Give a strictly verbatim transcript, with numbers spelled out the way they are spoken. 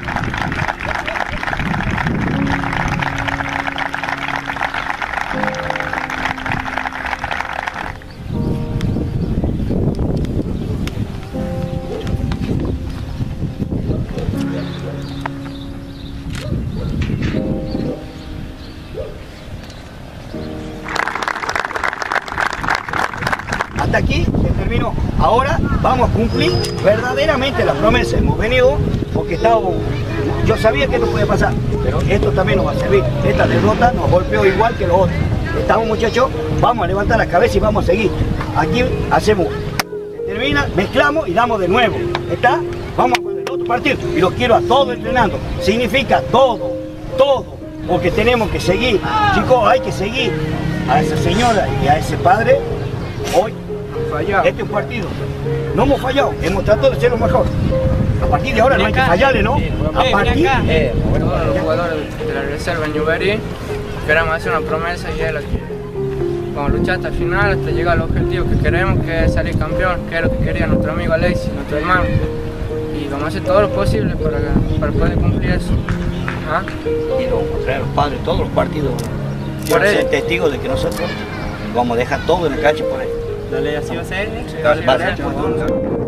Hasta aquí se terminó. Ahora vamos a cumplir verdaderamente la promesa. Hemos venido porque estábamos, yo sabía que esto podía pasar, pero esto también nos va a servir. Esta derrota nos golpeó igual que los otros. Estamos, muchachos, vamos a levantar la cabeza y vamos a seguir. Aquí hacemos, se termina, mezclamos y damos de nuevo. ¿Está? Vamos a poner el otro partido y los quiero a todos entrenando. Significa todo, todo, porque tenemos que seguir. Chicos, hay que seguir a esa señora y a ese padre. Hoy, este es un partido. No hemos fallado, hemos tratado de ser lo mejor. A partir de ahora no hay que fallarle, ¿no? A partir de... Todos los jugadores de la reserva en Newbery queremos hacer una promesa y es la que vamos a luchar hasta el final, hasta llegar al objetivo que queremos, que es salir campeón, que es lo que quería nuestro amigo Alexis, nuestro hermano. Y vamos a hacer todo lo posible para, para poder cumplir eso. ¿Ah? Y lo contrario, los padres, todos los partidos van a ser testigos de que nosotros vamos a dejar todo en la cancha por ahí. La ley así va a ser. Va a ser.